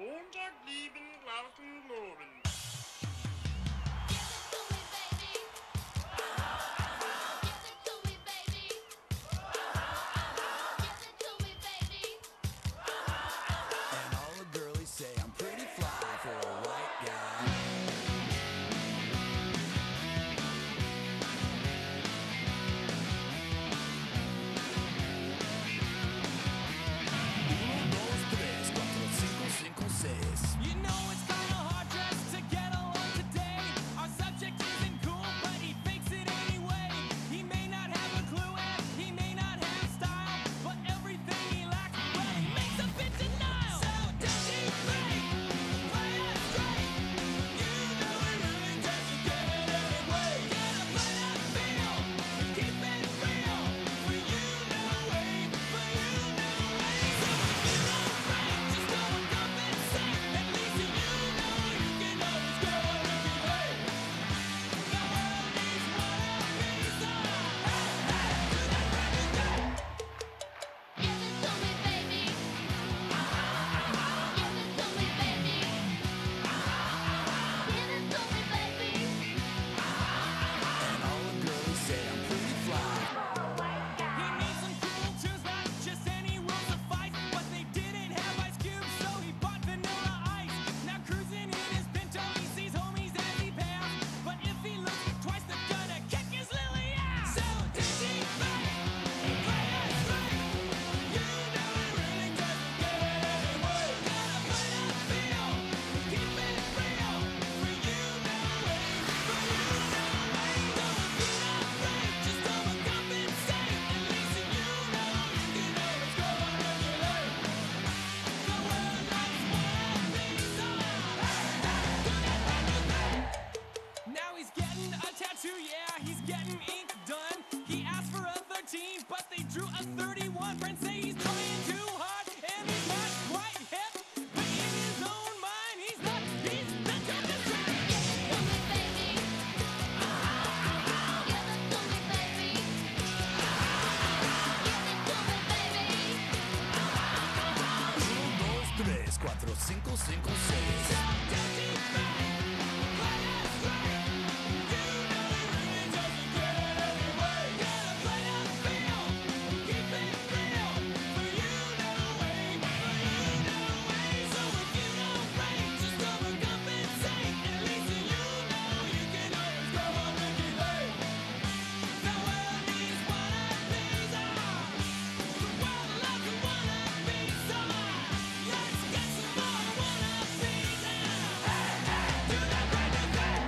Montag lieben, lauten, loben. And all the girlies say I'm pretty fly for a white guy. You know it's kinda hard just to get along today. Our subject isn't cool, but he fakes it anyway. He may not have a clue and he may not have style, but everything he lacks, well, he makes a bit denial. So does he fake? Play it straight. You know he really doesn't get it anyway. Gotta play that feel, keep it real. For you know way, for you know way. So if you don't break, just go and compensate. At least you know you can always go on if you hate. The world needs one of these. Give it to me, baby. Give it to me, baby. Give it to me, baby. And all the girlies say I'm pretty fly. He needs some cool tunes, not just any rules of fight. But they didn't have Ice Cube, so he bought Vanilla Ice. Now cruising in his Pinto, he sees homies as he passed. But if he looks twice, they're gonna kick his lily ass. So does he fake? Play it straight. You know he really doesn't get it anyway. Gotta play that feel, keep it real. For you know way, for you know way. So if you don't break, just overcompensate. At least you know you can always go on if you hate. The world needs one of these. Now he's getting a tattoo, yeah, he's getting ink done. He asked for a 13, but they drew a 31. Friends say he's trying too hard, and he's not quite hip. But in his own mind, he's the dopest track. Give it to me, baby. Give it to me, baby. Give it to me, baby. 1, 2, 3, 4, 5, 5, 6. So does he fake? Play it straight. You know he really doesn't get it anyway. Gotta play that feel, keep it real. For you know way, for you know way. So if you don't break, just overcompensate. At least you know you can always go on if you hate. The world needs one of these. The world loves a one of these. Let's get some more one of these. Do that brand new thing.